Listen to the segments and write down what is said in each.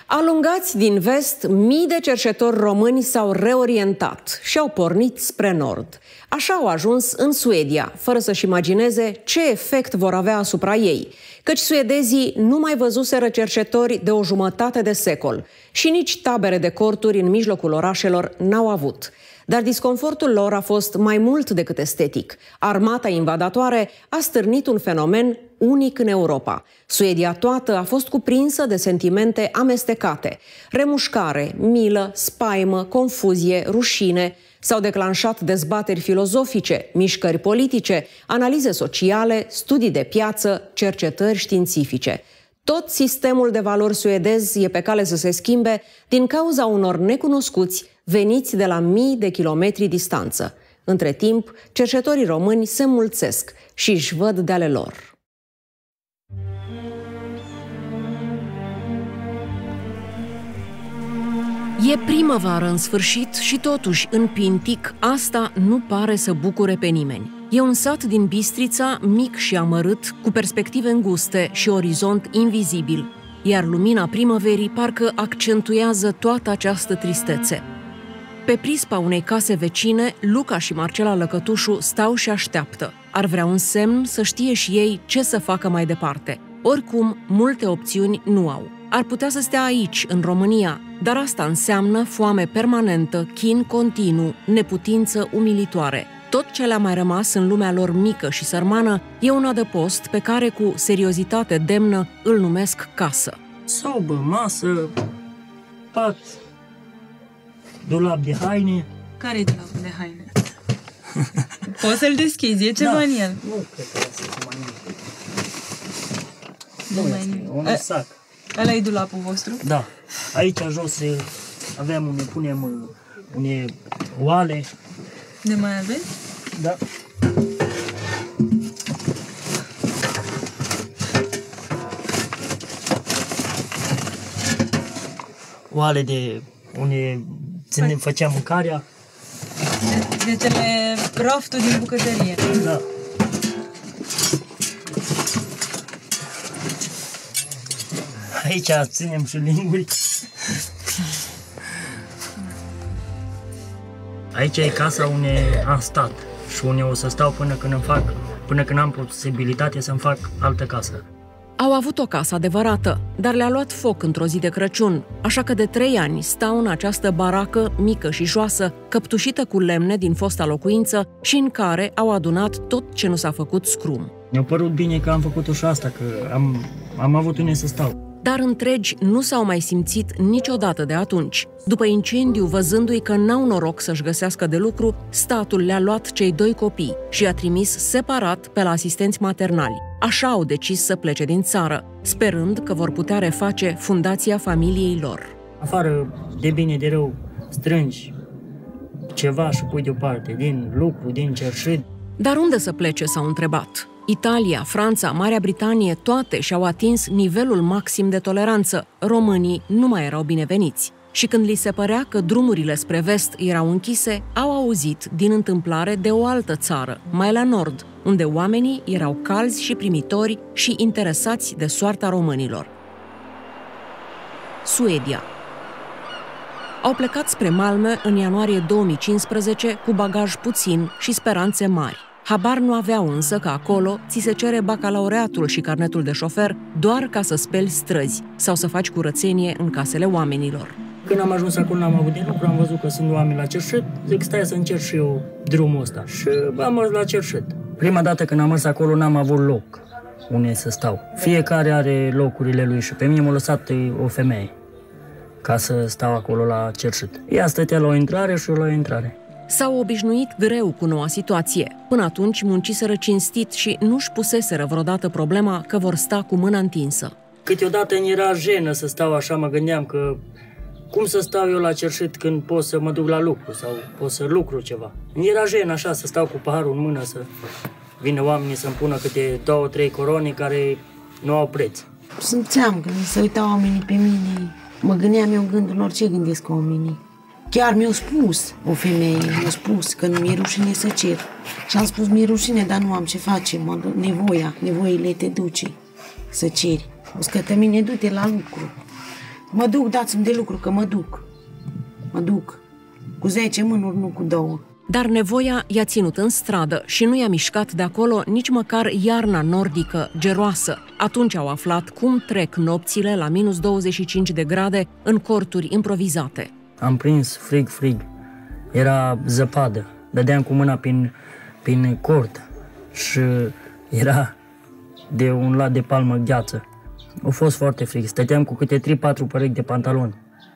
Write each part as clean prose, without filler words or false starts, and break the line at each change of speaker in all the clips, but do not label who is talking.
Alungați din vest, mii de cercetători români s-au reorientat și au pornit spre nord. Așa au ajuns în Suedia, fără să-și imagineze ce efect vor avea asupra ei, căci suedezii nu mai văzuseră cercetori de o jumătate de secol și nici tabere de corturi în mijlocul orașelor n-au avut. Dar disconfortul lor a fost mai mult decât estetic. Armata invadatoare a stârnit un fenomen unic în Europa. Suedia toată a fost cuprinsă de sentimente amestecate. Remușcare, milă, spaimă, confuzie, rușine. S-au declanșat dezbateri filozofice, mișcări politice, analize sociale, studii de piață, cercetări științifice. Tot sistemul de valori suedez e pe cale să se schimbe din cauza unor necunoscuți veniți de la mii de kilometri distanță. Între timp, cercetătorii români se mulțesc și își văd de ale lor. E primăvară în sfârșit și totuși, în Pintic, asta nu pare să bucure pe nimeni. E un sat din Bistrița, mic și amărât, cu perspective înguste și orizont invizibil, iar lumina primăverii parcă accentuează toată această tristețe. Pe prispa unei case vecine, Luca și Marcela Lăcătușu stau și așteaptă. Ar vrea un semn să știe și ei ce să facă mai departe. Oricum, multe opțiuni nu au. Ar putea să stea aici, în România, dar asta înseamnă foame permanentă, chin continuu, neputință umilitoare. Tot ce le-a mai rămas în lumea lor mică și sărmană e un adăpost pe care, cu seriozitate demnă, îl numesc casă.
Sobă, masă, pat, dulap de haine.
Care-i dulapul de haine? Poți să-l deschizi, e ceva în el.
Nu cred că asta e mai nimic.
Nu mai nimic.
Un sac.
Ăla e dulapul vostru?
Da. Aici jos avem unde punem unde oale.
Ne mai aveți?
Da. Oale de unde făceam mâncarea.
De cele rafturi din bucătărie.
Da. Aici ținem și linguri. Aici e casa unde am stat și unde o să stau până când am posibilitatea să-mi fac altă casă.
Au avut o casă adevărată, dar le-a luat foc într-o zi de Crăciun, așa că de 3 ani stau în această baracă mică și joasă, căptușită cu lemne din fosta locuință și în care au adunat tot ce nu s-a făcut scrum.
Mi-a părut bine că am făcut-o și asta, că am avut unde să stau.
Dar întregi nu s-au mai simțit niciodată de atunci. După incendiu, văzându-i că n-au noroc să-și găsească de lucru, statul le-a luat cei 2 copii și i-a trimis separat pe la asistenți maternali. Așa au decis să plece din țară, sperând că vor putea reface fundația familiei lor.
Afară, de bine de rău, strângi ceva și pui deoparte, din lucru, din cerșit.
Dar unde să plece, s-au întrebat. Italia, Franța, Marea Britanie, toate și-au atins nivelul maxim de toleranță. Românii nu mai erau bineveniți. Și când li se părea că drumurile spre vest erau închise, au auzit din întâmplare de o altă țară, mai la nord, unde oamenii erau calzi și primitori și interesați de soarta românilor. Suedia. Au plecat spre Malmö în ianuarie 2015 cu bagaj puțin și speranțe mari. Habar nu aveau însă că acolo ți se cere bacalaureatul și carnetul de șofer doar ca să speli străzi sau să faci curățenie în casele oamenilor.
Când am ajuns acolo, n-am avut de lucru, am văzut că sunt oameni la cerșet, zic stai să încerc și eu drumul ăsta. Și am mers la cerșet. Prima dată când am mers acolo n-am avut loc unde să stau. Fiecare are locurile lui și pe mine m-a lăsat o femeie ca să stau acolo la cerșet. Ea stătea la o intrare și eu la o intrare.
S-au obișnuit greu cu noua situație. Până atunci munciseră cinstit și nu-și puseseră vreodată problema că vor sta cu mâna întinsă.
Câteodată îmi era jenă să stau așa, mă gândeam că cum să stau eu la cerșet când pot să mă duc la lucru sau pot să lucru ceva. Îmi era jenă așa să stau cu paharul în mână, să vină oamenii să-mi pună câte 2-3 coroni care nu au preț.
Simțeam când se uitau oamenii pe mine, mă gândeam eu în gândul lor ce gândesc oamenii. Chiar mi-a spus o femeie, mi-a spus că nu mi-e rușine să cer. Și am spus, mi-e rușine, dar nu am ce face, nevoile te duce să ceri. O scătă mine, du-te la lucru. Mă duc, dați-mi de lucru, că mă duc. Mă duc. Cu 10 mânuri, nu cu 2.
Dar nevoia i-a ținut în stradă și nu i-a mișcat de acolo nici măcar iarna nordică, geroasă. Atunci au aflat cum trec nopțile la minus 25 de grade în corturi improvizate.
Am prins frig. Era zăpadă. Dădeam cu mâna prin cort și era de un lat de palmă gheață. A fost foarte frig. Stăteam cu câte 3-4 perechi de pantaloni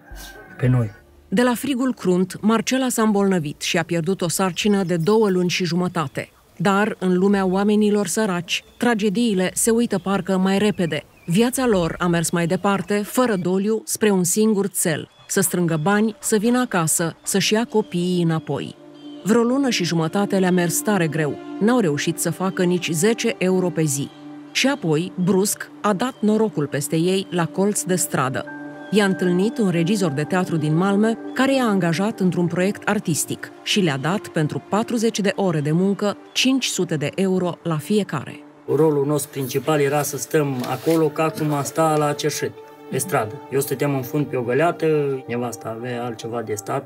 pe noi.
De la frigul crunt, Marcela s-a îmbolnăvit și a pierdut o sarcină de 2 luni și jumătate. Dar, în lumea oamenilor săraci, tragediile se uită parcă mai repede. Viața lor a mers mai departe, fără doliu, spre un singur cel: să strângă bani, să vină acasă, să-și ia copiii înapoi. Vreo lună și jumătate le-a mers tare greu. N-au reușit să facă nici 10 euro pe zi. Și apoi, brusc, a dat norocul peste ei la colț de stradă. I-a întâlnit un regizor de teatru din Malmö, care i-a angajat într-un proiect artistic și le-a dat pentru 40 de ore de muncă 500 de euro la fiecare.
Rolul nostru principal era să stăm acolo ca cum am sta la cerșet, pe stradă. Eu stăteam în fund pe o găleată, nevasta avea altceva de stat.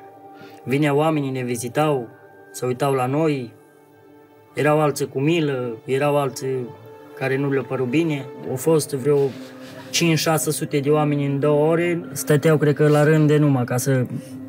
Vineau oamenii, ne vizitau, se uitau la noi. Erau alții cu milă, erau alții care nu le-au părut bine. Au fost vreo 500-600 de oameni în 2 ore, stăteau, cred că, la rând de numai, ca să...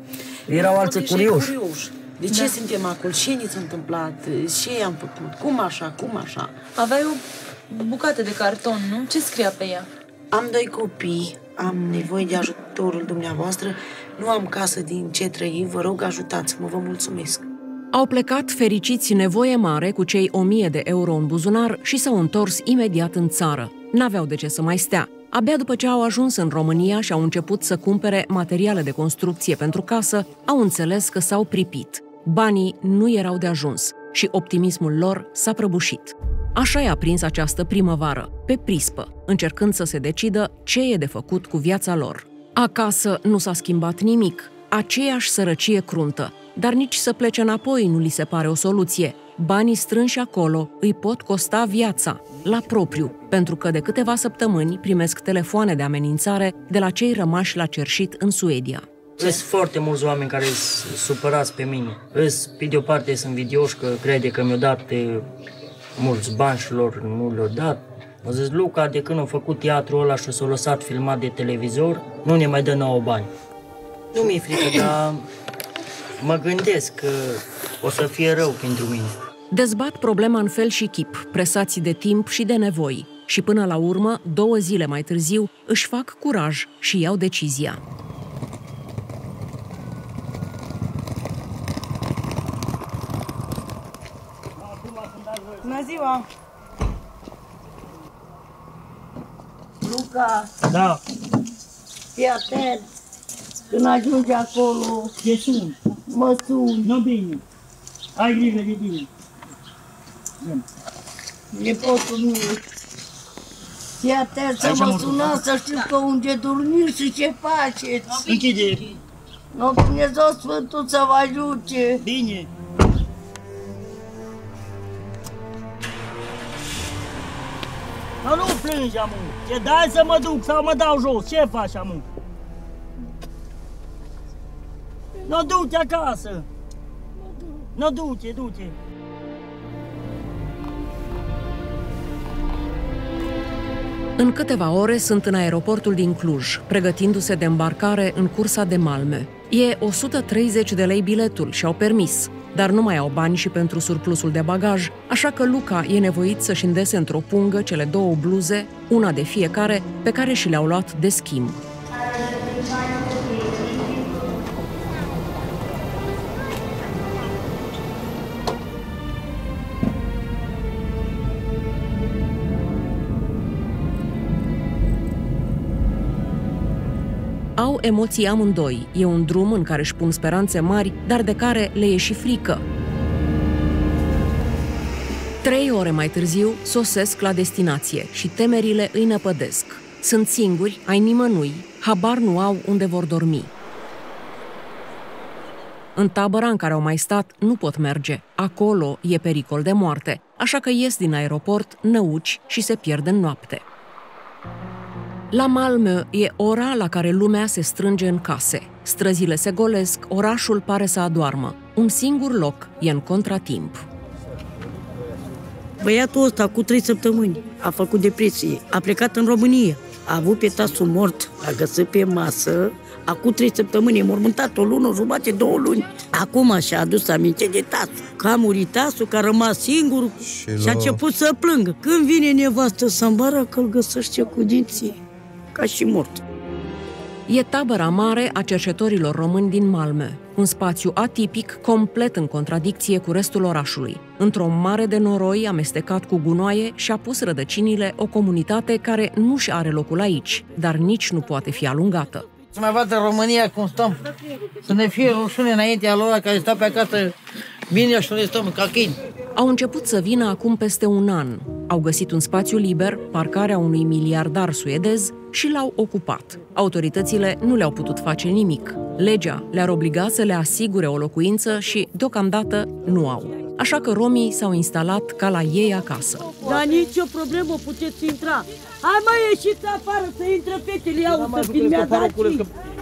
Erau alții curioși.
De ce suntem acolo? Ce ni s-a întâmplat? Ce am făcut? Cum așa?
Aveai o bucată de carton, nu? Ce scria pe ea?
Am 2 copii, am nevoie de ajutorul dumneavoastră, nu am casă din ce trăi, vă rog, ajutați-mă, vă mulțumesc.
Au plecat fericiți nevoie mare cu cei 1000 de euro în buzunar și s-au întors imediat în țară. N-aveau de ce să mai stea. Abia după ce au ajuns în România și au început să cumpere materiale de construcție pentru casă, au înțeles că s-au pripit. Banii nu erau de ajuns și optimismul lor s-a prăbușit. Așa i-a prins această primăvară, pe prispă, încercând să se decidă ce e de făcut cu viața lor. Acasă nu s-a schimbat nimic, aceeași sărăcie cruntă, dar nici să plece înapoi nu li se pare o soluție. Banii strânși acolo îi pot costa viața, la propriu, pentru că de câteva săptămâni primesc telefoane de amenințare de la cei rămași la cerșit în Suedia.
Sunt foarte mulți oameni care sunt supărați pe mine. Pe de o parte sunt invidioși că crede că mi-au dat mulți bani și lor nu le-au dat. Au zis, Luca, de când a făcut teatrul ăla și s-a lăsat filmat de televizor, nu ne mai dă nouă bani. Nu mi-e frică, dar mă gândesc că o să fie rău pentru mine.
Dezbat problema în fel și chip, presați de timp și de nevoi. Și până la urmă, 2 zile mai târziu, își fac curaj și iau decizia.
Bună ziua!
Luca,
Da,
fii atent, când ajungi acolo,
te sun.
mă suni.
Nu bine. Ai grijă de bine.
Nepotul meu. Fii atent să mă sunați, să știu că unde dormiți și ce faceți.
Închide.
Nu, Dumnezeu Sfântul să vă ajute.
Bine. Nu plângi, amu. Ce dai să mă duc sau mă dau jos? Ce faci, amu? Nu, du-te acasă. Nu, du-te.
În câteva ore sunt în aeroportul din Cluj, pregătindu-se de îmbarcare în cursa de Malmö. E 130 de lei biletul și au permis, dar nu mai au bani și pentru surplusul de bagaj, așa că Luca e nevoit să-și îndese într-o pungă cele 2 bluze, una de fiecare, pe care și le-au luat de schimb. Au emoții amândoi. E un drum în care își pun speranțe mari, dar de care le e și frică. 3 ore mai târziu sosesc la destinație și temerile îi năpădesc. Sunt singuri, ai nimănui, habar nu au unde vor dormi. În tabăra în care au mai stat nu pot merge. Acolo e pericol de moarte, așa că ies din aeroport, năuci și se pierd în noapte. La Malmö e ora la care lumea se strânge în case. Străzile se golesc, orașul pare să adoarmă. Un singur loc e în contratimp.
Băiatul ăsta cu 3 săptămâni a făcut depresie, a plecat în România, a avut pe tasul mort, a găsit pe masă, acum 3 săptămâni, e mormântat o lună, o jumătate, 2 luni. Acum și-a adus aminte de tasul, că a murit tasul, că a rămas singur și a început să plângă. Când vine nevastă să îmbară, că îl găsește cu dinții, ca și mort.
E tabăra mare a cercetorilor români din Malmö, un spațiu atipic, complet în contradicție cu restul orașului. Într-o mare de noroi amestecat cu gunoaie și-a pus rădăcinile o comunitate care nu-și are locul aici, dar nici nu poate fi alungată.
Să mai vadă România cum stăm, să ne fie rușine înaintea lor care stau pe acasă bine și noi stăm ca câini.
Au început să vină acum peste un an. Au găsit un spațiu liber, parcarea unui miliardar suedez, și l-au ocupat. Autoritățile nu le-au putut face nimic. Legea le-ar obliga să le asigure o locuință și, deocamdată, nu au. Așa că romii s-au instalat ca la ei acasă.
Dar nicio problemă, puteți intra. Hai mai ieșiți afară să intre fetele, iau să filmează aici.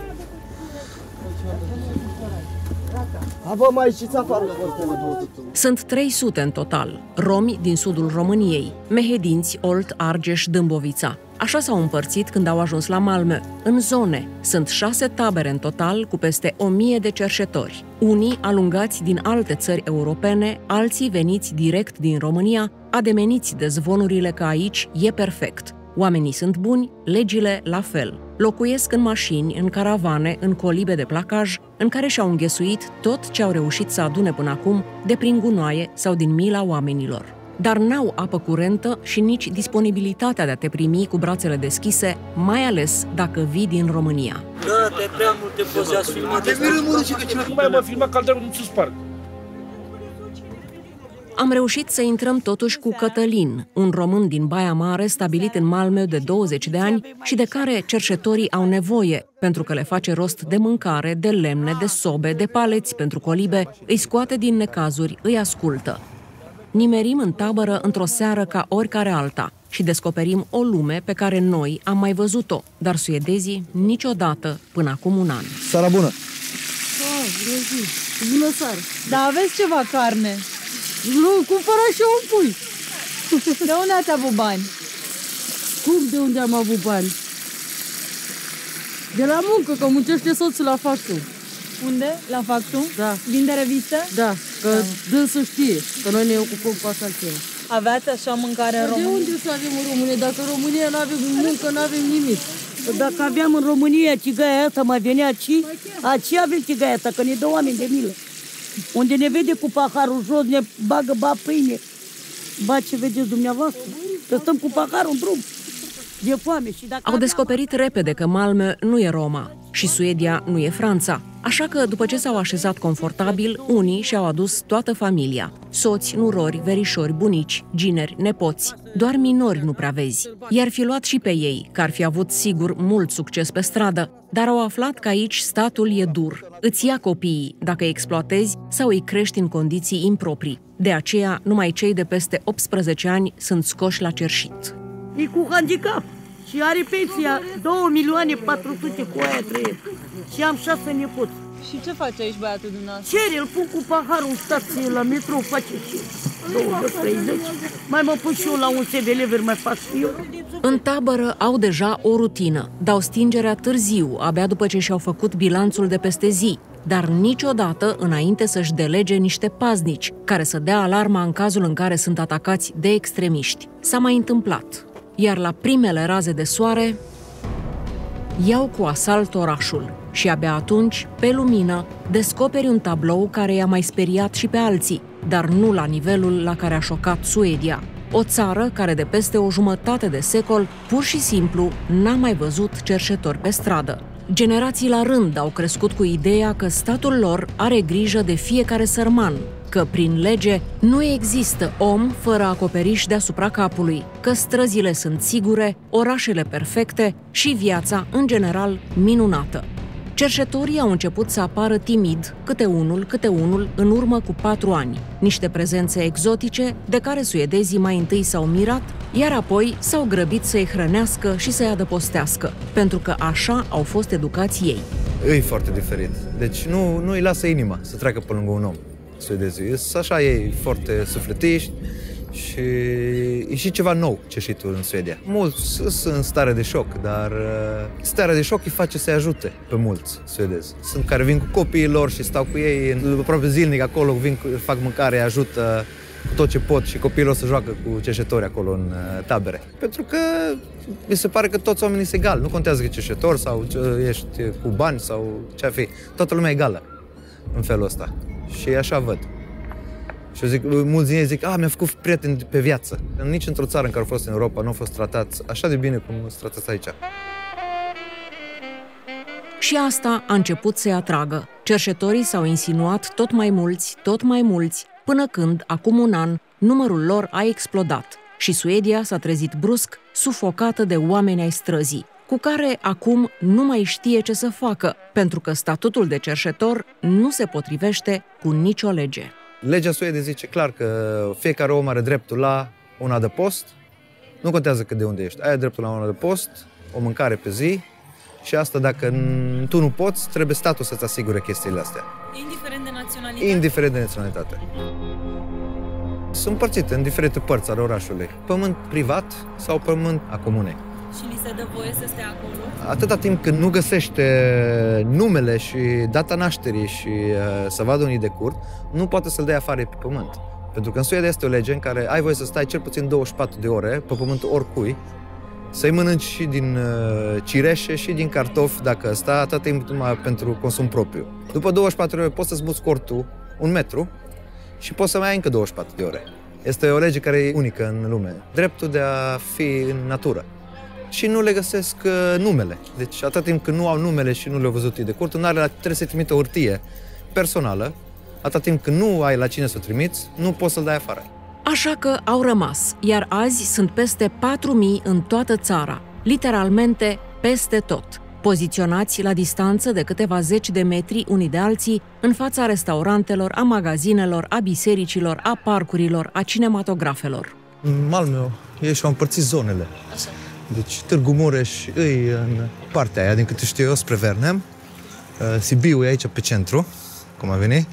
Vă mai ieșiți afară.
Sunt 300 în total, romi din sudul României, Mehedinți, Olt, Argeș, Dâmbovița. Așa s-au împărțit când au ajuns la Malmö, în zone. Sunt 6 tabere în total, cu peste 1000 de cerșetori. Unii alungați din alte țări europene, alții veniți direct din România, ademeniți de zvonurile că aici e perfect. Oamenii sunt buni, legile la fel. Locuiesc în mașini, în caravane, în colibe de placaj, în care și-au înghesuit tot ce au reușit să adune până acum, de prin gunoaie sau din mila oamenilor. Dar n-au apă curentă și nici disponibilitatea de a te primi cu brațele deschise, mai ales dacă vii din România.
Dă-te prea multe poze, ați filmat.
Nu mai mă filma calderul, nu ți sparg.
Am reușit să intrăm totuși cu Cătălin, un român din Baia Mare stabilit în Malmö de 20 de ani și de care cercetorii au nevoie, pentru că le face rost de mâncare, de lemne, de sobe, de paleți pentru colibe, îi scoate din necazuri, îi ascultă. Nimerim în tabără într-o seară ca oricare alta și descoperim o lume pe care noi am mai văzut-o, dar suedezii niciodată până acum un an.
Seara bună!
Bună seara!
Dar aveți ceva carne?
Nu, cumpăra și eu un pui.
De unde ați avut bani?
Cum de unde am avut bani? De la muncă, că muncește soțul la factul.
Unde? La Factum?
Da.
Vinde revistă?
Da, că dânsul știe, că noi ne ocupăm cu așa ceva.
Aveați așa mâncare în
De
România?
unde să avem în România? Dacă în România nu avem muncă, nu avem nimic.
Dacă aveam în România cigaia asta, mai venea aici avem cigaia asta, că ne dă oameni de milă. Unde ne vede cu paharul jos, ne bagă pâine. Ba, ce vedeți dumneavoastră? Că stăm cu paharul în drum. De foame. Și dacă
Au descoperit repede că Malmö nu e Roma și Suedia nu e Franța. Așa că, după ce s-au așezat confortabil, unii și-au adus toată familia. Soți, nurori, verișori, bunici, gineri, nepoți. Doar minori nu prea vezi. I-ar fi luat și pe ei, că ar fi avut sigur mult succes pe stradă, dar au aflat că aici statul e dur. Îți ia copiii dacă îi exploatezi sau îi crești în condiții improprii. De aceea, numai cei de peste 18 ani sunt scoși la cerșit.
e cu handicap și are pensia 2.400.000 cu aia trăiesc. Și am 6 nepoți.
Și ce face aici băiatul dumneavoastră?
Cere, îl pun cu paharul în stație la metro, face și 20-30. Mai mă pun și eu la un CV-lever, mai fac și eu.
În tabără au deja o rutină. Dau stingerea târziu, abia după ce și-au făcut bilanțul de peste zi, dar niciodată înainte să-și delege niște paznici, care să dea alarma în cazul în care sunt atacați de extremiști. S-a mai întâmplat. Iar la primele raze de soare, iau cu asalt orașul și abia atunci, pe lumină, descoperi un tablou care i-a mai speriat și pe alții, dar nu la nivelul la care a șocat Suedia. O țară care de peste o jumătate de secol, pur și simplu, n-a mai văzut cerșetori pe stradă. Generații la rând au crescut cu ideea că statul lor are grijă de fiecare sărman, că prin lege nu există om fără acoperiș deasupra capului, că străzile sunt sigure, orașele perfecte și viața, în general, minunată. Cerșetorii au început să apară timid, câte unul, în urmă cu 4 ani. Niște prezențe exotice, de care suedezii mai întâi s-au mirat, iar apoi s-au grăbit să-i hrănească și să-i adăpostească, pentru că așa au fost educați ei.
E foarte diferit. Deci nu îi lasă inima să treacă pe lângă un om, suedezii. Așa ei foarte sufletiști și e și ceva nou cerșitul în Suedia. Mulți sunt în stare de șoc, dar starea de șoc îi face să-i ajute pe mulți suedezi. Sunt care vin cu copiii lor și stau cu ei aproape zilnic acolo, fac mâncare, ajută tot ce pot și copiii lor să joacă cu cerșetori acolo în tabere. Pentru că mi se pare că toți oamenii sunt egali. Nu contează că e cerșetor sau ești cu bani sau ce ar fi. Toată lumea e egală în felul ăsta. Și așa văd. Și eu zic, mulți din ei zic, mi-a făcut prieteni pe viață. Nici într-o țară în care au fost în Europa nu au fost tratați așa de bine cum sunt tratați aici.
Și asta a început să-i atragă. Cerșetorii s-au insinuat tot mai mulți, până când, acum un an, numărul lor a explodat și Suedia s-a trezit brusc, sufocată de oameni ai străzii, cu care acum nu mai știe ce să facă, pentru că statutul de cerșetor nu se potrivește cu nicio lege.
Legea Suediei zice clar că fiecare om are dreptul la un adăpost, nu contează cât de unde ești, ai dreptul la un adăpost, o mâncare pe zi și asta dacă tu nu poți, trebuie statul să-ți asigure chestiile astea.
Indiferent de naționalitate?
Indiferent de naționalitate. Sunt împărțite în diferite părți ale orașului, pământ privat sau pământ a comunei.
Și li se dă voie să stea acolo?
Atâta timp când nu găsește numele și data nașterii și să vadă unii de curt, nu poate să-l dea afară pe pământ. Pentru că în Suedia este o lege în care ai voie să stai cel puțin 24 de ore pe pământul oricui, să-i mănânci și din cireșe și din cartofi, dacă stai atâta timp numai pentru consum propriu. După 24 de ore poți să-ți muți cortul 1 metru și poți să mai ai încă 24 de ore. Este o lege care e unică în lume. Dreptul de a fi în natură. Și nu le găsesc numele. Deci atâta timp când nu au numele și nu le-au văzut de curt, trebuie să-i trimite o hârtie personală. Atâta timp când nu ai la cine să o trimiți, nu poți să-l dai afară.
Așa că au rămas, iar azi sunt peste 4.000 în toată țara, literalmente peste tot, poziționați la distanță de câteva zeci de metri unii de alții, în fața restaurantelor, a magazinelor, a bisericilor, a parcurilor, a cinematografelor.
În Malmö, ei și-au împărțit zonele.
Așa.
Deci Târgu Mureș îi în partea aia, din câte știu eu, spre Vernem. Sibiu e aici pe centru, cum a venit.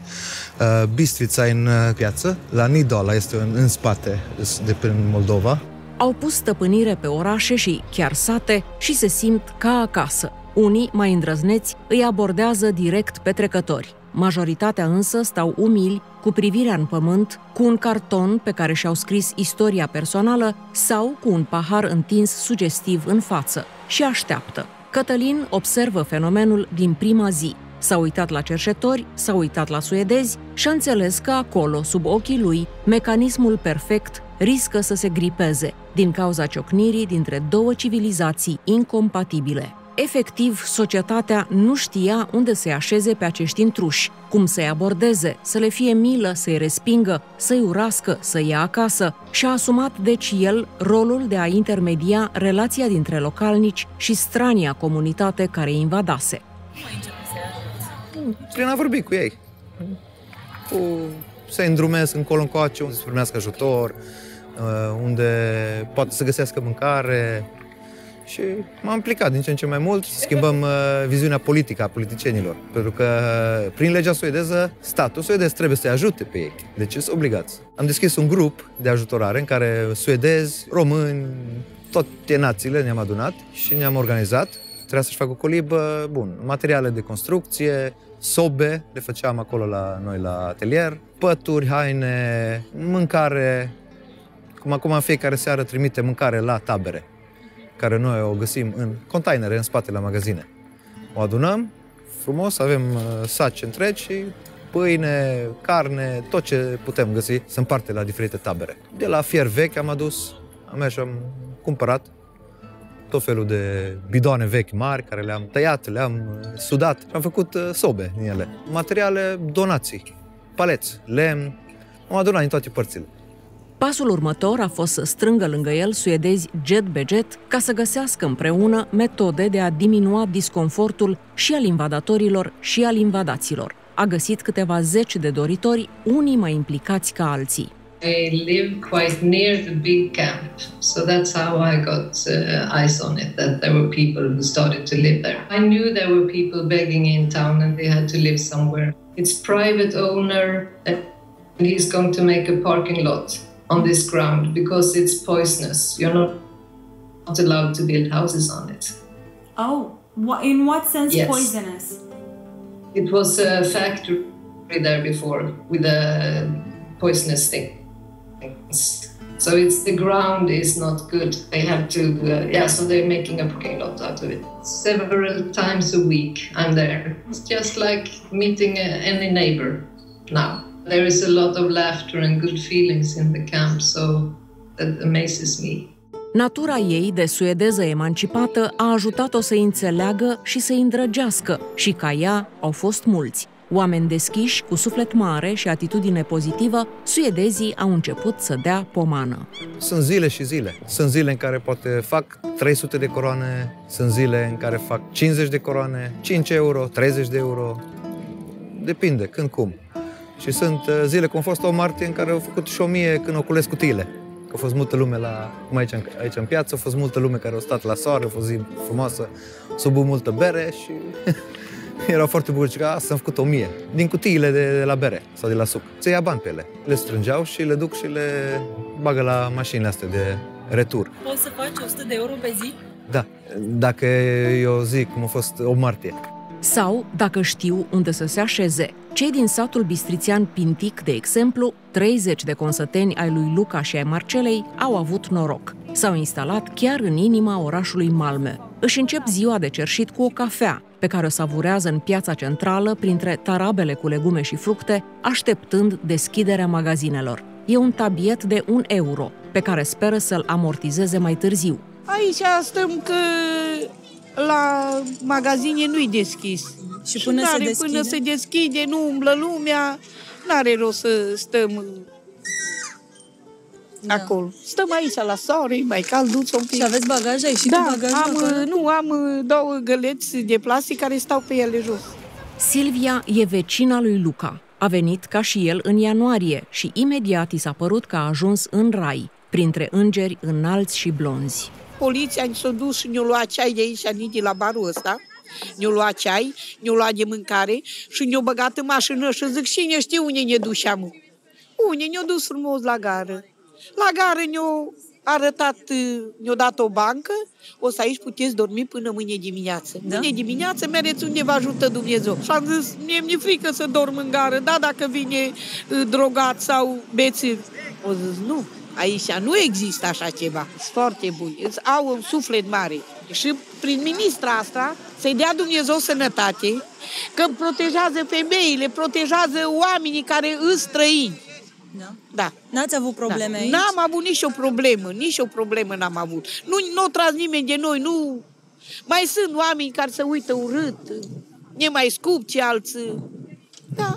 Bistrița e în piață. La Nidoala este în spate, de prin Moldova.
Au pus stăpânire pe orașe și chiar sate și se simt ca acasă. Unii, mai îndrăzneți, îi abordează direct pe trecători. Majoritatea însă stau umili, cu privirea în pământ, cu un carton pe care și-au scris istoria personală sau cu un pahar întins sugestiv în față și așteaptă. Cătălin observă fenomenul din prima zi. S-a uitat la cerșetori, s-a uitat la suedezi și a înțeles că acolo, sub ochii lui, mecanismul perfect riscă să se gripeze din cauza ciocnirii dintre două civilizații incompatibile. Efectiv, societatea nu știa unde să-i așeze pe acești intruși, cum să-i abordeze, să le fie milă, să-i respingă, să-i urască, să-i ia acasă și a asumat deci el rolul de a intermedia relația dintre localnici și strania comunitate care îi invadase.
Prin a vorbi cu ei. Să-i îndrumesc încolo-încoace, unde să primească ajutor, unde poate să găsească mâncare. Și m-am implicat din ce în ce mai mult să schimbăm viziunea politică a politicienilor. Pentru că prin legea suedeză, statul suedez trebuie să-i ajute pe ei. Deci sunt obligați. Am deschis un grup de ajutorare în care suedezi, români, toate națiile ne-am adunat și ne-am organizat. Trebuia să-și facă o colibă, materiale de construcție, sobe, le făceam acolo la noi la atelier, pături, haine, mâncare. Cum acum în fiecare seară trimite mâncare la tabere, care noi o găsim în containere, în spate la magazine. O adunăm frumos, avem saci întregi și pâine, carne, tot ce putem găsi se împarte la diferite tabere. De la fier vechi am adus, am mers și am cumpărat tot felul de bidoane vechi mari, care le-am tăiat, le-am sudat și am făcut sobe din ele. Materiale, donații, paleți, lemn, am adunat din toate părțile.
Pasul următor a fost să strângă lângă el suedezi jet be jet ca să găsească împreună metode de a diminua disconfortul și al invadatorilor și al invadaților. A găsit câteva zeci de doritori, unii mai implicați ca alții.
I live quite near the big camp, so that's how I got eyes on it, that there were people who started to live there. I knew there were people begging in town and they had to live somewhere. It's private owner and he's going to make a parking lot on this ground because it's poisonous. You're not allowed to build houses on it.
Oh, in what sense
yes.
Poisonous?
It was a factory there before with a poisonous thing. So the ground is not good. They have to, so they're making a parking lot out of it. Several times a week I'm there. It's just like meeting any neighbor now. There is a lot of laughter and good feelings in the camp, so that amazes me.
Natura ei de suedeză emancipată a ajutat-o să înțeleagă și să îndrăgească, și ca ea au fost mulți. Oameni deschiși, cu suflet mare și atitudine pozitivă, suedezii au început să dea pomană.
Sunt zile și zile. Sunt zile în care poate fac 300 de coroane, sunt zile în care fac 50 de coroane, 5 euro, 30 de euro. Depinde, când cum. Și sunt zile, cum a fost o martie, în care au făcut și 1000 când oculesc cutiile. Că a fost multă lume cum aici în piață, a fost multă lume care a stat la soare, a fost zi frumoasă, s-a băut multă bere și erau foarte bucuri că s-au făcut 1000 din cutiile de la bere sau de la suc. Se ia bani pe ele. Le strângeau și le duc și le bagă la mașinile astea de retur.
Poți să faci 100 de euro pe zi?
Da, dacă e o zi cum a fost o martie.
Sau dacă știu unde să se așeze. Cei din satul bistrițean Pintic, de exemplu, 30 de consăteni ai lui Luca și ai Marcelei au avut noroc. S-au instalat chiar în inima orașului Malmö. Își încep ziua de cerșit cu o cafea, pe care o savurează în piața centrală, printre tarabele cu legume și fructe, așteptând deschiderea magazinelor. E un tabiet de 1 euro, pe care speră să-l amortizeze mai târziu.
Aici stăm că la magazine nu-i deschis.
Și până
se deschide, nu umblă lumea, n-are rost să stăm acolo. Stăm aici la soare, mai călduț un pic.
Și aveți bagaj? Ai și
tu
bagaj?
am 2 găleți de plastic care stau pe ele jos.
Silvia e vecina lui Luca. A venit ca și el în ianuarie și imediat i s-a părut că a ajuns în rai, printre îngeri înalți și blonzi.
Poliția s-a dus și ne-a luat ceai de aici, de la barul ăsta. Ne-a luat ceai, ne-a luat de mâncare și ne-a băgat în mașină și zic, cine știe unde ne duceam? Unde ne-a dus frumos la gară. La gară ne-a arătat, ne-a dat o bancă, o să aici puteți dormi până mâine dimineață. Da? Mâine dimineață mereți unde vă ajută Dumnezeu. Și am zis, mi-e frică să dorm în gară, da, dacă vine drogat sau bețiv. O zis, nu. Aici nu există așa ceva. Sunt foarte buni. Au un suflet mare. Și prin ministra asta să-i dea Dumnezeu sănătate, că protejează femeile, protejează oamenii care îs străini. Da.
N-ați avut probleme aici?
N-am avut nicio problemă n-am avut. Nu o tras nimeni de noi, nu... Mai sunt oameni care se uită urât, ne mai scupci alții. Da.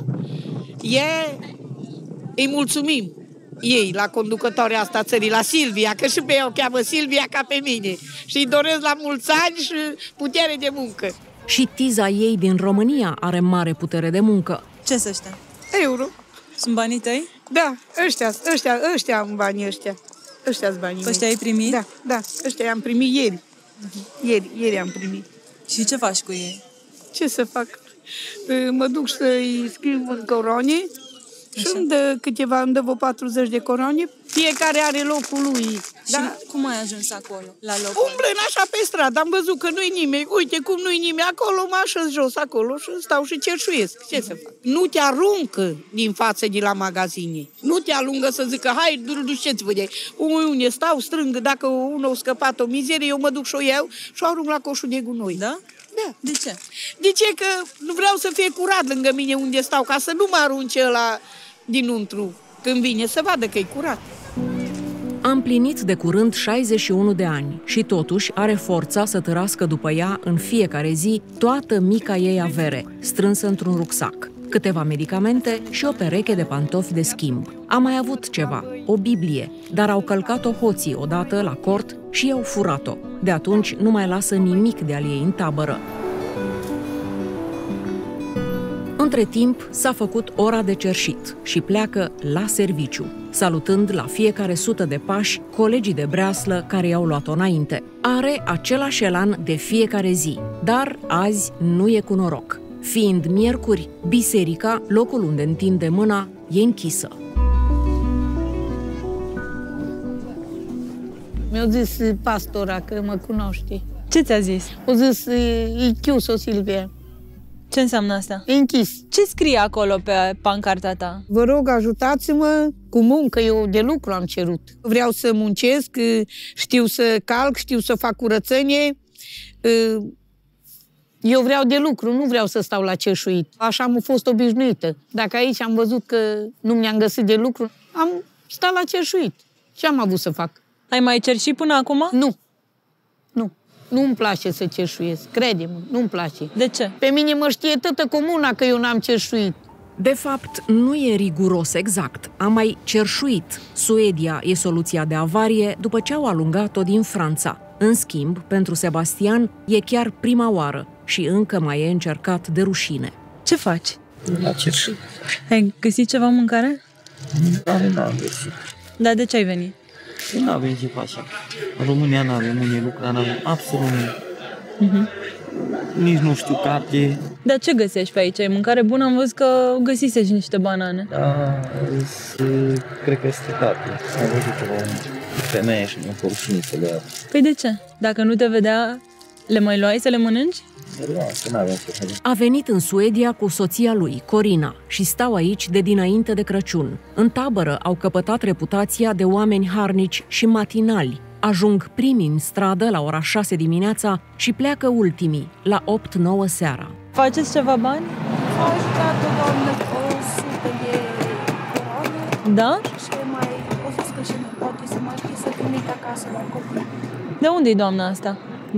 Îi mulțumim ei, la conducătoarea asta țării, la Silvia, că și pe ea o cheamă Silvia ca pe mine. Și îi doresc la mulți ani și putere de muncă.
Și tiza ei din România are mare putere de muncă.
Ce-s ăștia?
Euro.
Sunt banii tăi?
Da, ăștia am banii ăștia. Ăștia-s banii
ăștia ai primit?
Da, ăștia i-am primit ieri. Ieri am primit.
Și ce faci cu ei?
Ce să fac? Mă duc să-i scriu în coroane. Și îmi dă vreo 40 de coroane. Fiecare are locul lui.
Și cum ai ajuns acolo, la locul?
Umblând așa pe stradă, am văzut că nu-i nimeni. Uite cum nu-i nimeni acolo, mă așez jos acolo și stau și cerșuiesc. Ce să fac? Nu te aruncă din față de la magazine. Nu te alungă să zică, hai, duceți-vă de unde stau, strâng, dacă unul a scăpat o mizerie, eu mă duc și o iau și o arunc la coșul de gunoi.
Da?
Da.
De ce?
De ce? Că nu vreau să fie curat lângă mine unde stau, ca să nu mă arunce ăla dinăuntru când vine să vadă că e curat.
A împlinit de curând 61 de ani și totuși are forța să târască după ea în fiecare zi toată mica ei avere, strânsă într-un rucsac, câteva medicamente și o pereche de pantofi de schimb. A mai avut ceva, o Biblie, dar au călcat-o hoții odată la cort și i-au furat-o. De atunci nu mai lasă nimic de al ei în tabără. Între timp, s-a făcut ora de cerșit și pleacă la serviciu, salutând la fiecare 100 de pași colegii de breaslă care i-au luat-o înainte. Are același elan de fiecare zi, dar azi nu e cu noroc. Fiind miercuri, biserica, locul unde întinde mâna, e închisă.
Mi-a zis pastora că mă cunoaște.
Ce ți-a zis?
A zis, e chiuso, Silvia.
Ce înseamnă asta?
E închis.
Ce scrie acolo pe pancarta ta?
Vă rog, ajutați-mă cu muncă, eu de lucru am cerut. Vreau să muncesc, știu să calc, știu să fac curățenie. Eu vreau de lucru, nu vreau să stau la cerșuit. Așa am fost obișnuită. Dacă aici am văzut că nu mi-am găsit de lucru, am stat la cerșuit. Ce am avut să fac?
Ai mai cerșit până acum?
Nu. Nu-mi place să cerșuiesc, crede-mă, nu-mi place.
De ce?
Pe mine mă știe toată comuna că eu n-am cerșuit.
De fapt, nu e riguros exact. A mai cerșuit. Suedia e soluția de avarie după ce au alungat-o din Franța. În schimb, pentru Sebastian, e chiar prima oară și încă mai e încercat de rușine.
Ce faci?
La cerșit.
Ai găsit ceva mâncare?
N-am găsit.
Dar de ce ai venit?
Nu avem ce face. În România nu avem unde lucra, nu avem absolut nimic. Nici nu știu carte.
Dar ce găsești pe aici? E mâncare bună? Am văzut că găsisești niște banane.
Da, cred că este carte. Am văzut ceva femeie și mi-a fost rușine să le iau.
Păi de ce? Dacă nu te vedea, le mai luai să le mănânci?
A venit în Suedia cu soția lui, Corina, și stau aici de dinainte de Crăciun. În tabără au căpătat reputația de oameni harnici și matinali. Ajung primii în stradă la ora 6 dimineața și pleacă ultimii, la 8-9 seara.
Faceți ceva bani?
S-a ajutat o doamnă cu 100 de coroane.
Da?
Și mai o zis că și nu poate să mă știe să trimit acasă la copii.
De unde e doamna asta?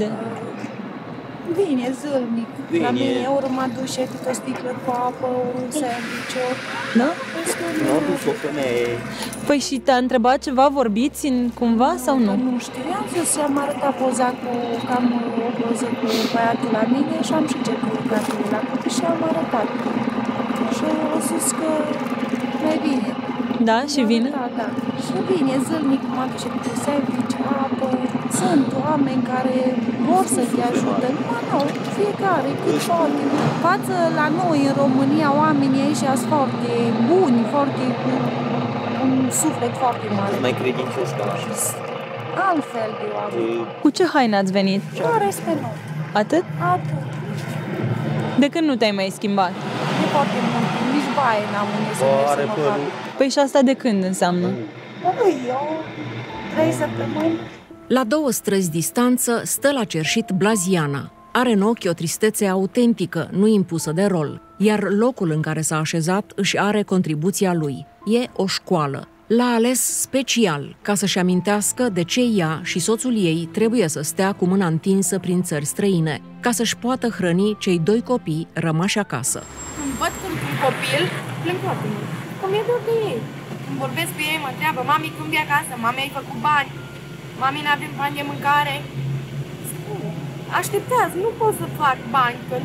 Vine zilnic. La mine ori mă duce câte o sticlă cu apă, ori un sandwich, ori...
Da?
Nu dus o femeie.
Păi și te-a întrebat ceva, vorbiți cumva sau nu?
Nu știu, am zis, am arătat poza cu cam o poză cu băiatul la mine și am și cercut cartele la copii și am arătat. Și au zis că mai bine.
Da? Și vine?
Da. Și vine zilnic, mă duce cu sandwich, apă. Sunt oameni care vor să te ajute. Nu, fiecare, cât foarte. Față la noi, în România, oamenii aici sunt foarte buni, foarte un suflet foarte mare.
Mai credincios ca așa.
Altfel de oameni.
Cu ce haine ați venit?
Care spre noi.
Atât?
Atât.
De când nu te-ai mai schimbat?
De foarte mult. Nici baie n-am unde să merg să mă fac.
Păi și asta de când înseamnă?
Eu 3 săptămâni.
La 2 străzi distanță stă la cerșit Blaziana. Are în ochi o tristețe autentică, nu impusă de rol, iar locul în care s-a așezat își are contribuția lui. E o școală. L-a ales special ca să-și amintească de ce ea și soțul ei trebuie să stea cu mâna întinsă prin țări străine, ca să-și poată hrăni cei 2 copii rămași acasă.
Când văd când un copil, plâng foarte mult. Cum e dor de ei. Când vorbesc cu ei, mă întreabă, mami, când vii acasă? Mami, ai făcut bani? Mami, n-avem bani de mâncare? Spune, așteptați, nu pot să fac bani, că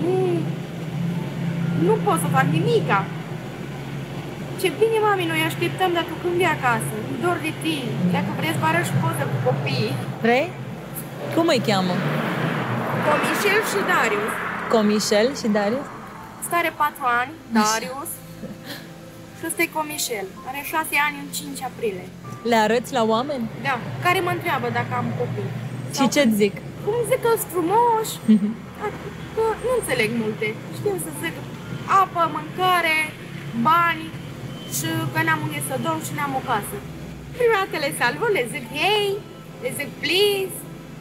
nu pot să fac nimica. Ce bine, mami, noi așteptăm, dar tu când vii acasă? Îmi dor de tine. Dacă vreți, vă arăt și poză cu copiii.
Vrei? Cum îi cheamă?
Comișel și Darius.
Comișel și Darius?
Stare 4 ani, Darius. Și ăsta e Comișel. Are 6 ani în 5 aprilie.
Le arăți la oameni?
Da. Care mă întreabă dacă am copii.
Și ce-ți zic?
Cum zic că-s frumoși, că nu înțeleg multe. Știu să zic apă, mâncare, bani și că n-am unde să dorm și n-am o casă. Prima dată le salvă, le zic hey, le zic please,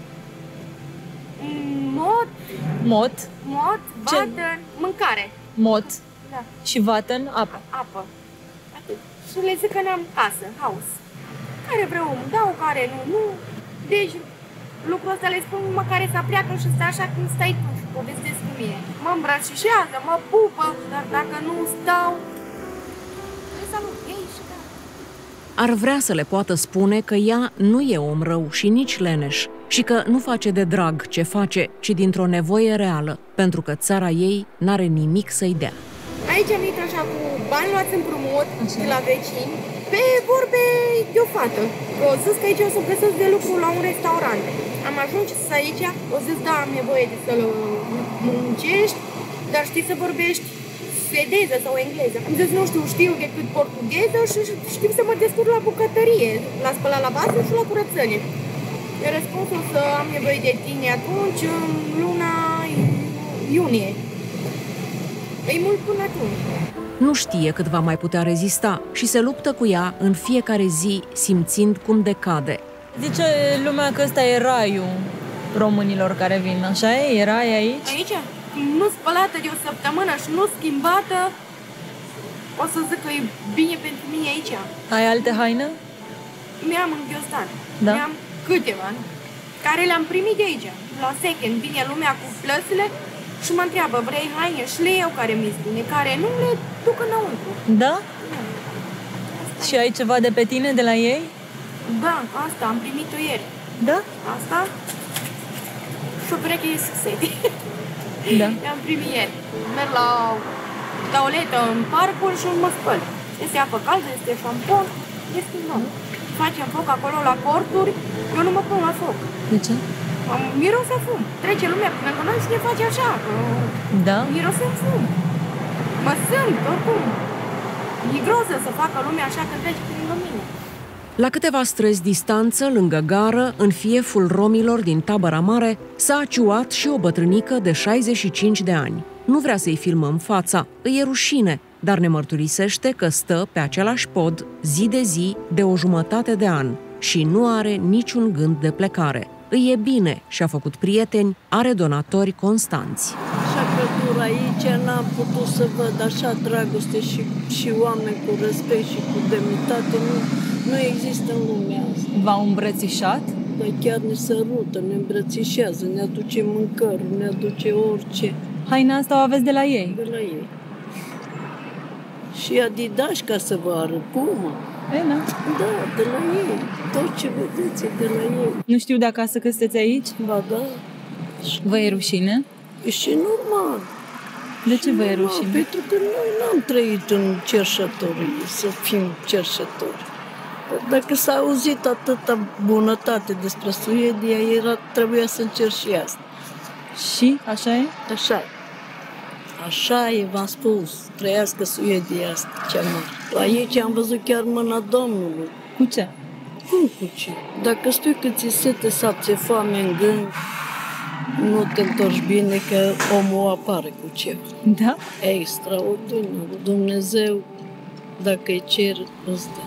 mot, button, mâncare.
Mot.
Da.
Și button, apă.
Apă. Atât. Și le zic că n-am casă, house. Care vreau îmi dau, care nu. Deci lucrul ăsta le spun numai care să pleacă și stă așa cum stai tu și povestesc cu mine. Mă îmbrățișează, mă pupă, dar dacă nu stau, le salut, ei și da.
ar vrea să le poată spune că ea nu e om rău și nici leneș și că nu face de drag ce face, ci dintr-o nevoie reală, pentru că țara ei n-are nimic să-i dea.
Aici am venit așa cu bani luați împrumut de la vecini, pe vorbe de o fată. O zis că aici o să găsesc de lucru la un restaurant. Am ajuns aici, o zis da, am nevoie de să muncești, dar știi să vorbești suedeză sau engleză. Am zis, nu știu decât portugheză și știu să mă descurc la bucătărie, la spălat la vasă și la curățenie. I-a răspuns să am nevoie de tine atunci, în luna iunie. E mult până atunci.
Nu știe cât va mai putea rezista și se luptă cu ea în fiecare zi, simțind cum decade.
Zice lumea că ăsta e raiul românilor care vin, așa e? E rai aici?
Aici? Nu spălată de o săptămână și nu schimbată, o să zic că e bine pentru mine aici.
Ai alte haine?
Mi-am în ghiostan.
Da?
Mi-am câteva, care le-am primit de aici. La second vine lumea cu plăsile și mă întreabă, vrei haine? Și le iau care mi spune, care nu le duc înăuntru.
Da? Și ai ceva de pe tine de la ei?
Da, asta, am primit-o ieri.
Da?
Asta și o pereche de suxete.
Da.
Le-am primit ieri. Merg la toaletă în parcul și mă spăl. Este apă caldă, este șampon, este nou. Facem foc acolo la corturi, eu nu mă pun la foc.
De ce?
Miros a fum. Trece lumea până la noi și ne face așa.
Da?
Miros a fum. Mă simt, oricum. E groză să facă lumea așa când trece prin mine.
La câteva străzi distanță, lângă gară, în fieful romilor din Tabăra Mare, s-a aciuat și o bătrânică de 65 de ani. Nu vrea să-i filmăm fața, îi e rușine, dar ne mărturisește că stă pe același pod, zi de zi, de o jumătate de an și nu are niciun gând de plecare. Îi e bine și-a făcut prieteni, are donatori constanți.
Așa căldură aici, n-am putut să văd așa dragoste și oameni cu respect și cu demnitate. Nu există în lumea asta.
V-au îmbrățișat?
Dar chiar ne sărută, ne îmbrățișează, ne aduce mâncări, ne aduce orice.
Haina asta o aveți de la ei?
De la ei. Și Adidas, ca să vă arăt. Puma.
Da,
de la ei. Tot ce vedeți e de la ei.
Nu știu de acasă că sunteți aici?
Ba da.
Vă e rușine?
Și normal.
De ce vă e rușine?
Pentru că noi n-am trăit în cerșătorie, să fim cerșători. Dacă s-a auzit atâta bunătate despre Suedia, trebuia să încerc și asta.
Și? Așa e?
Așa e. Așa e, v-am spus. Trăiască Suedia asta, cea mare. Aici am văzut chiar mâna Domnului.
Cu ce?
Cum cu ce? Dacă știu că ți-e sete sau ți-e foame în gând, nu te întorci bine că omul apare cu ceva.
Da?
Extraordinar. Dumnezeu, dacă îi cer, îți dă.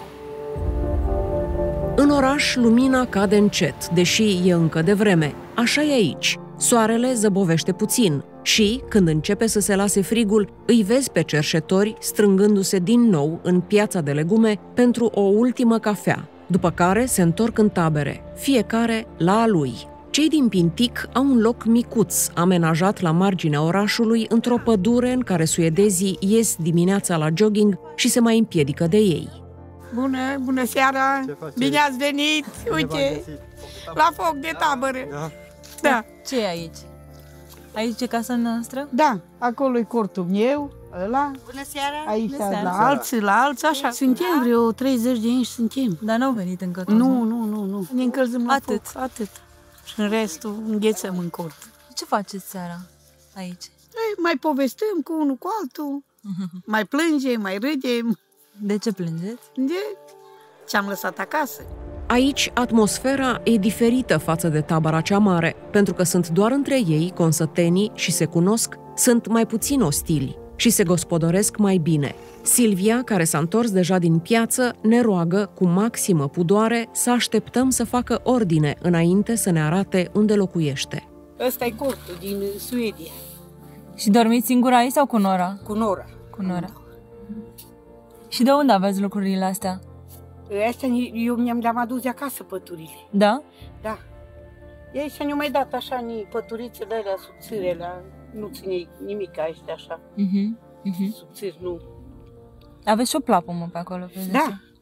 În oraș, lumina cade încet, deși e încă devreme. Așa e aici. Soarele zăbovește puțin și, când începe să se lase frigul, îi vezi pe cerșetori strângându-se din nou în piața de legume pentru o ultimă cafea, după care se întorc în tabere, fiecare la a lui. Cei din Pintic au un loc micuț, amenajat la marginea orașului, într-o pădure în care suedezii ies dimineața la jogging și se mai împiedică de ei.
Bună seara! Bine ați venit! Uite, la foc de tabără. Da.
Ce e aici? Aici e casa noastră?
Da, acolo e cortul meu, ăla.
Bună seara!
Aici, la alții, așa. Suntem vreo 30 de ani și suntem.
Dar n-au venit încă toți?
Nu. Ne încălzim la
atât.
Foc, atât. Și în restul înghețăm în cort.
Ce faceți seara aici?
Mai povestim cu unul cu altul, mai plângem, mai râdem.
De ce plângeți?
De ce-am lăsat acasă.
Aici, atmosfera e diferită față de tabăra cea mare, pentru că sunt doar între ei consătenii și se cunosc, sunt mai puțin ostili și se gospodăresc mai bine. Silvia, care s-a întors deja din piață, ne roagă cu maximă pudoare să așteptăm să facă ordine înainte să ne arate unde locuiește.
Ăsta e cortul din Suedia.
Și dormiți singura aici sau cu Nora?
Cu Nora.
Cu Nora. Și de unde aveți lucrurile astea?
Astea eu le-am adus de acasă, păturile.
Da?
Da. Ei și ne-au mai dat așa păturițele alea subțirele, nu ține nimic așa. Subțiri, nu.
Aveți și o plapumă pe acolo? Pe
da,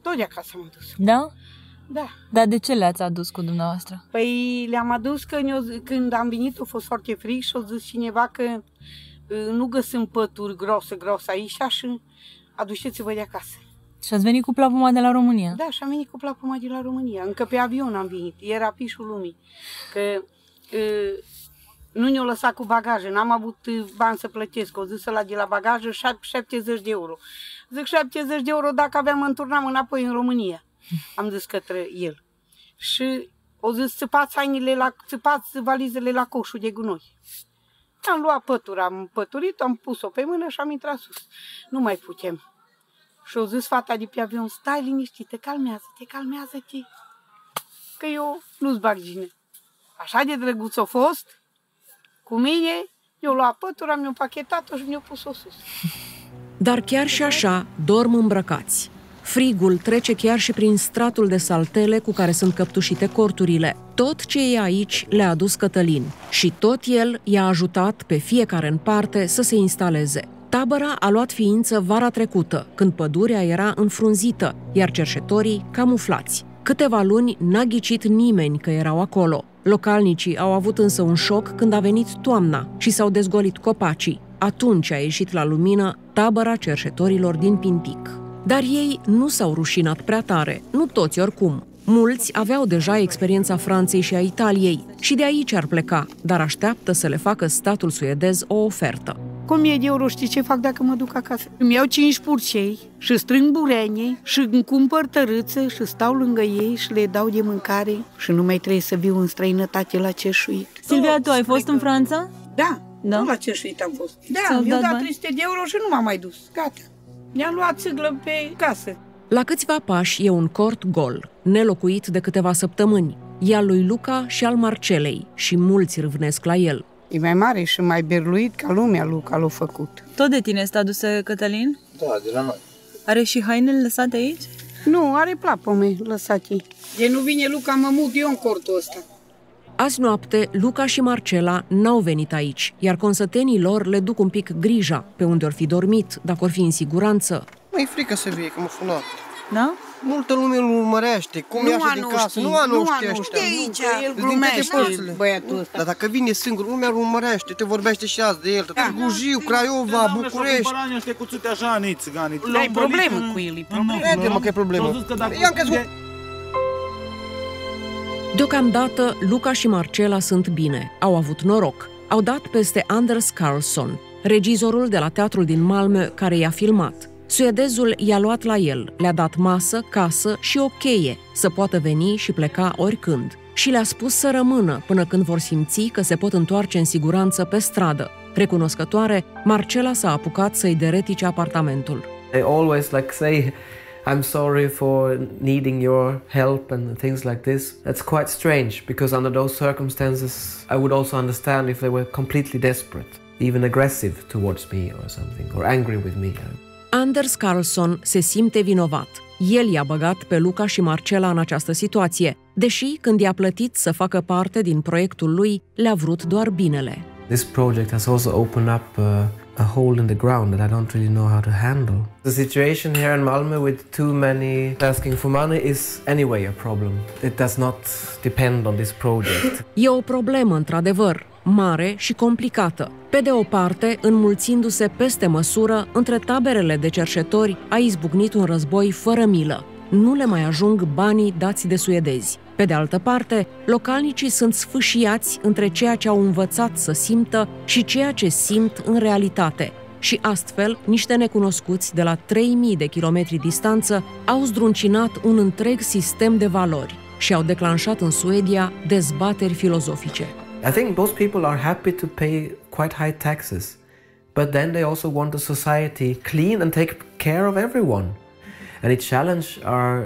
Tot de acasă am adus.
Da?
Da.
Dar de ce le-ați adus cu dumneavoastră?
Păi le-am adus că când am venit a fost foarte frig și a zis cineva că nu găsim pături groase aici și aduceți-vă de acasă.
Și ați venit cu plapuma de la România?
Da, și am venit cu plapuma de la România. Încă pe avion am venit. Era pișul lumii. Că nu ne-o lăsat cu bagaje. N-am avut bani să plătesc. O zis ăla de la bagajă 70 de euro. Zic 70 de euro dacă aveam, mă înturnam înapoi în România. Am zis către el. Și o zis țăpați valizele la coșul de gunoi. Am luat pătura, am păturit, am pus-o pe mână și am intrat sus. Nu mai putem. Și o zis fata de pe avion, stai liniștită, calmează-te, că eu nu-ți bag gine. Așa de drăguț a fost, cu mine, eu luat pătura, mi-o pachetat-o și mi-o pus-o sus.
Dar chiar și așa dorm îmbrăcați. Frigul trece chiar și prin stratul de saltele cu care sunt căptușite corturile. Tot ce e aici le-a adus Cătălin și tot el i-a ajutat pe fiecare în parte să se instaleze. Tabăra a luat ființă vara trecută, când pădurea era înfrunzită, iar cerșetorii camuflați. Câteva luni n-a ghicit nimeni că erau acolo. Localnicii au avut însă un șoc când a venit toamna și s-au dezgolit copacii. Atunci a ieșit la lumină tabăra cerșetorilor din Pintic. Dar ei nu s-au rușinat prea tare, nu toți oricum. Mulți aveau deja experiența Franței și a Italiei și de aici ar pleca, dar așteaptă să le facă statul suedez o ofertă.
Cu 1000 de euro știi ce fac dacă mă duc acasă? Îmi iau 5 purcei și strâng burene și îmi cumpăr tărâță și stau lângă ei și le dau de mâncare și nu mai trebuie să viu în străinătate la cerșuit.
Silvia, tu ai fost în Franța?
Da, nu la cerșuit am fost. Da, mi-au dat 300 de euro și nu m-am mai dus. Gata. Ne-am luat țiglă pe casă.
La câțiva pași e un cort gol, nelocuit de câteva săptămâni. E al lui Luca și al Marcelei și mulți râvnesc la el.
E mai mare și mai berluit ca lumea Luca l-a făcut.
Tot de tine s-a dus Cătălin?
Da, de la noi.
Are și hainele lăsate aici?
Nu, are plapome lăsate. De nu vine Luca, mă mut eu în cortul ăsta.
Azi noapte, Luca și Marcela n-au venit aici, iar consătenii lor le duc un pic grija pe unde or fi dormit, dacă or fi în siguranță.
Mă-i frică să vie, că mă funat.
Da?
Multă lume îl urmărește. Cum e așa din casă? Nu anuște ăștia.
Aici, el glumește băiatul ăsta.
Dar dacă vine singur, lumea îl urmărește. Te vorbește și azi de el. Târgu Jiu, Craiova, București.
Ai problemă cu el, e problemă.
Crede-mă că e problemă. I-am crezut.
Deocamdată, Luca și Marcela sunt bine. Au avut noroc. Au dat peste Anders Karlsson, regizorul de la teatrul din Malmö care i-a filmat. Suedezul i-a luat la el, le-a dat masă, casă și o cheie să poată veni și pleca oricând. Și le-a spus să rămână până când vor simți că se pot întoarce în siguranță pe stradă. Recunoscătoare, Marcela s-a apucat să-i deretice apartamentul.
I always say I'm sorry for needing your help and things like this. That's quite strange because under those circumstances I would also understand if they were completely desperate, even aggressive towards me or something, or angry with me.
Anders Karlsson se simte vinovat. El i-a băgat pe Luca și Marcela în această situație, deși când i-a plătit să facă parte din proiectul lui, le-a vrut doar binele.
This project has also opened up a hole in the ground that I don't really know how to handle. The situation here in Malmö with too many asking for money is anyway a problem. It does not depend on this project.
E o problemă, într-adevăr, mare și complicată. Pe de o parte, înmulțindu-se peste măsură, între taberele de cerșetori a izbucnit un război fără milă. Nu le mai ajung banii dați de suedezi. Pe de altă parte, localnicii sunt sfâșiați între ceea ce au învățat să simtă și ceea ce simt în realitate. Și astfel, niște necunoscuți de la 3000 de kilometri distanță au zdruncinat un întreg sistem de valori și au declanșat în Suedia dezbateri filozofice.
I think most people are happy to pay quite high taxes, but then they also want a society clean and take care of everyone. And it challenged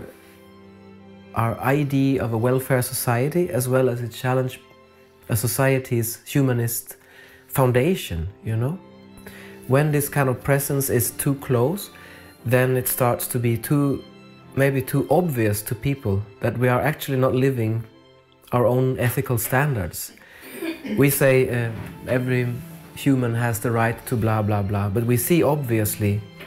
our idea of a welfare society as well as it challenged a society's humanist foundation, you know? When this kind of presence is too close, then it starts to be maybe too obvious to people that we are actually not living our own ethical standards. We say every human has the right to blah, blah, blah, but we see obviously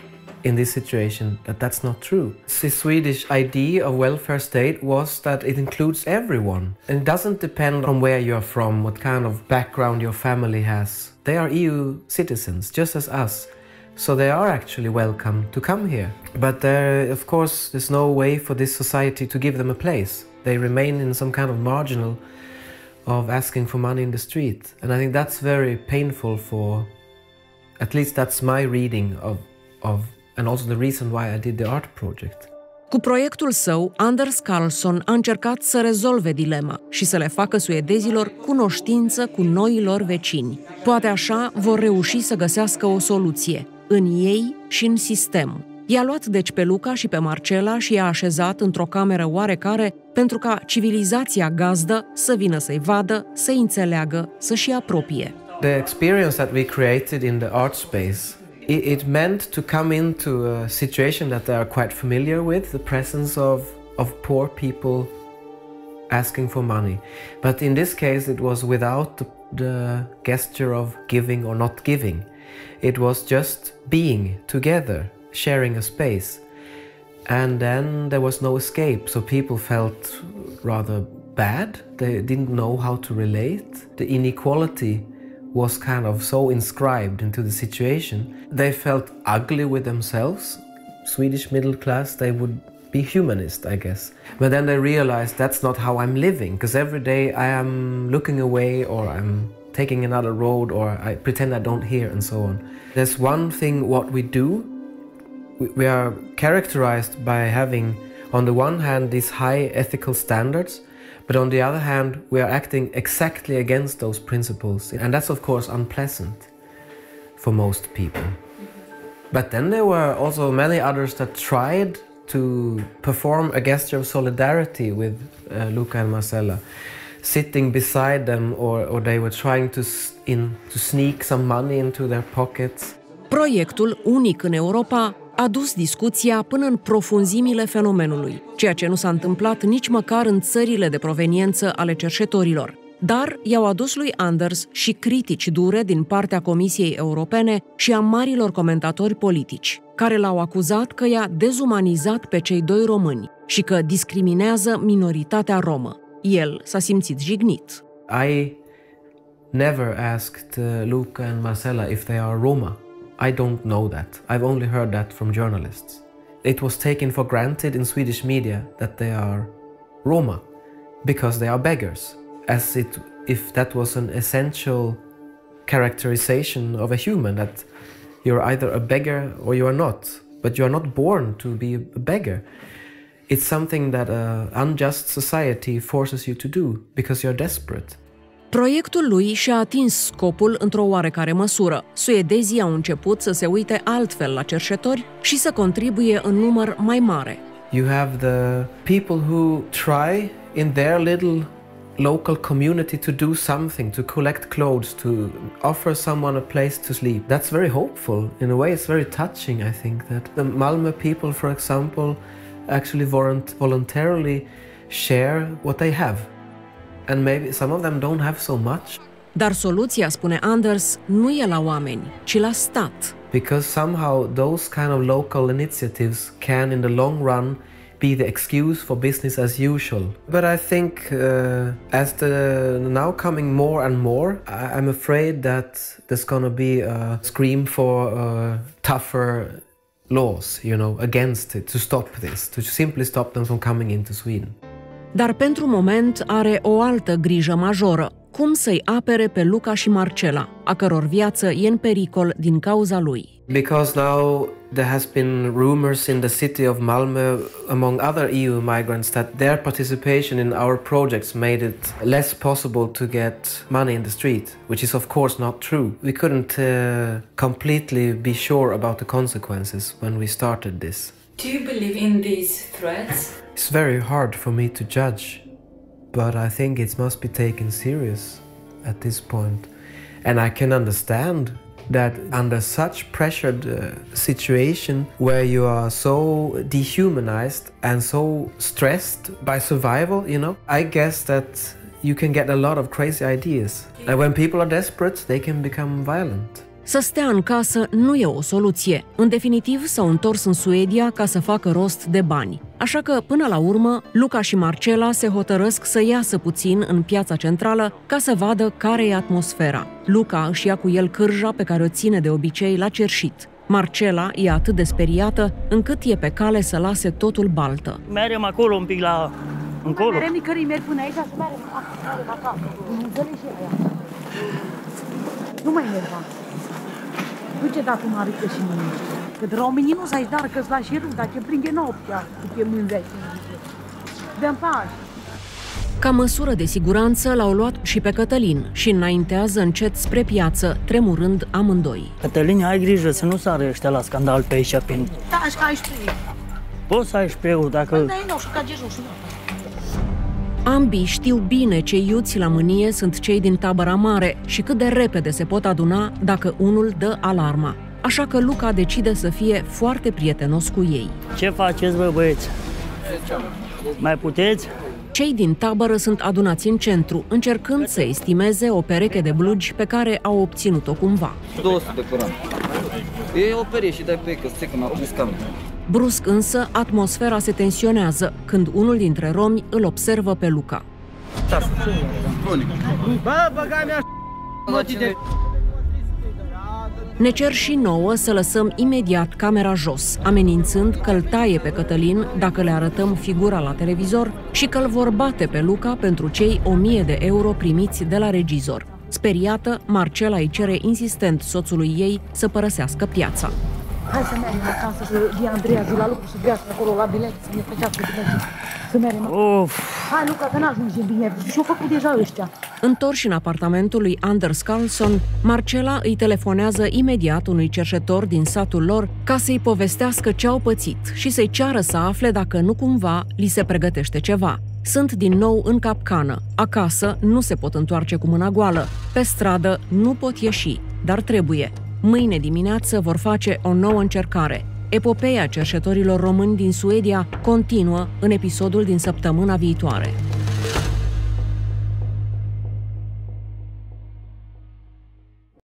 in this situation that that's not true. The Swedish idea of welfare state was that it includes everyone. And it doesn't depend on where you're from, what kind of background your family has. They are EU citizens, just as us. So they are actually welcome to come here. But there, of course, there's no way for this society to give them a place. They remain in some kind of marginal of asking for money in the street. And I think that's very painful for, at least that's my reading of and also the reason why I did the art project.
Cu proiectul său, Anders Karlsson a încercat să rezolve dilema și să le facă suedezilor cunoștință cu noilor vecini. Poate așa vor reuși să găsească o soluție, în ei și în sistem. I-a luat deci pe Luca și pe Marcela și i-a așezat într-o cameră oarecare pentru ca civilizația gazdă să vină să-i vadă, să-i înțeleagă, să-și apropie.
The experience that we created in the art space, it meant to come into a situation that they are quite familiar with, the presence of poor people asking for money. But in this case, it was without the gesture of giving or not giving. It was just being together, sharing a space. And then there was no escape, so people felt rather bad. They didn't know how to relate. The inequality was kind of so inscribed into the situation. They felt ugly with themselves. Swedish middle class, they would be humanist, I guess. But then they realized that's not how I'm living, because every day I am looking away or I'm taking another road or I pretend I don't hear and so on. There's one thing what we do. We are characterized by having, on the one hand, these high ethical standards, but on the other hand, we are acting exactly against those principles. And that's, of course, unpleasant for most people. But then there were also many others that tried to perform a gesture of solidarity with Luca and Marcela, sitting beside them, or they were trying to sneak some money into their pockets.
Proiectul, unic în Europa, a dus discuția până în profunzimile fenomenului, ceea ce nu s-a întâmplat nici măcar în țările de proveniență ale cerșetorilor. Dar i-au adus lui Anders și critici dure din partea Comisiei Europene și a marilor comentatori politici, care l-au acuzat că i-a dezumanizat pe cei doi români și că discriminează minoritatea romă. El s-a simțit jignit.
I never asked Luca and Marcela if they are Roma. I don't know that. I've only heard that from journalists. It was taken for granted in Swedish media that they are Roma because they are beggars, as if that was an essential characterization of a human, that you're either a beggar or you are not, but you are not born to be a beggar. It's something that an unjust society forces you to do because you're desperate.
Proiectul lui și-a atins scopul într-o oarecare măsură. Suedezii au început să se uite altfel la cerșetori și să contribuie în număr mai mare.
You have the people who try in their little local community to do something, to collect clothes, to offer someone a place to sleep. That's very hopeful. In a way, it's very touching, I think, that the Malmö people, for example, actually voluntarily share what they have. And maybe some of them don't have so much.
Dar soluția, spune Anders, nu e la oameni, ci la stat.
Because somehow those kind of local initiatives can, in the long run, be the excuse for business as usual. But I think as the now coming more and more, I'm afraid that there's gonna be a scream for tougher laws, you know, against it, to stop this, to simply stop them from coming into Sweden.
Dar pentru moment are o altă grijă majoră. Cum să-i apere pe Luca și Marcela, a căror viață e în pericol din cauza lui.
Because now there has been rumors in the city of Malmö among other EU migrants that their participation in our projects made it less possible to get money in the street, which is of course not true. We couldn't completely be sure about the consequences when we started this.
Do you believe in these threats?
It's very hard for me to judge, but I think it must be taken serious at this point. And I can understand that under such pressured situation where you are so dehumanized and so stressed by survival, you know, I guess that you can get a lot of crazy ideas. And when people are desperate, they can become violent.
Să stea în casă nu e o soluție. În definitiv, s-au întors în Suedia ca să facă rost de bani. Așa că, până la urmă, Luca și Marcela se hotărăsc să iasă puțin în piața centrală ca să vadă care e atmosfera. Luca își ia cu el cârja pe care o ține de obicei la cerșit. Marcela e atât de speriată încât e pe cale să lase totul baltă.
Mergem acolo un pic la... încolo.
Merem nicării, merg până aici să mergem acasă. Nu înțelegi aia. Nu mai merg. Nu ce dat mare că și mine. Că românii nu s-ai dar că-ți lași rând, dacă prinde noaptea, cu pe mândre. Dă-mi pași.
Ca măsură de siguranță l-au luat și pe Cătălin și înaintează încet spre piață, tremurând amândoi.
Cătălin, ai grijă să nu sară ăștia la scandal pe aici.
Da, și că ai spray.
Poți să ai spray-ul dacă...
Da, nu știu, ca de jos.
Ambii știu bine ce iuți la mânie sunt cei din tabăra mare și cât de repede se pot aduna dacă unul dă alarma. Așa că Luca decide să fie foarte prietenos cu ei.
Ce faceți, bă, băieți? Mai puteți?
Cei din tabără sunt adunați în centru, încercând să estimeze o pereche de blugi pe care au obținut-o cumva.
200 de curant. E o perie și dai pe ei, că stai că m-a prins camera.
Brusc însă, atmosfera se tensionează când unul dintre romi îl observă pe Luca.
Bă, băga mea
Ne cer și nouă să lăsăm imediat camera jos, amenințând că îl taie pe Cătălin dacă le arătăm figura la televizor și că îl vor bate pe Luca pentru cei 1000 de euro primiți de la regizor. Speriată, Marcela îi cere insistent soțului ei să părăsească piața.
Hai să mergem acasă, să vie Andreea de la lucru, să vrească acolo la bilet, să ne făcească bilet. Să mergem. Hai, Luca, că n-ajungem bine. Și-au făcut deja ăștia.
Întorși în apartamentul lui Anders Carlson, Marcela îi telefonează imediat unui cerșetor din satul lor ca să-i povestească ce au pățit și să-i ceară să afle dacă nu cumva li se pregătește ceva. Sunt din nou în capcană. Acasă nu se pot întoarce cu mâna goală. Pe stradă nu pot ieși, dar trebuie. Mâine dimineață vor face o nouă încercare. Epopeea cerșetorilor români din Suedia continuă în episodul din săptămâna viitoare.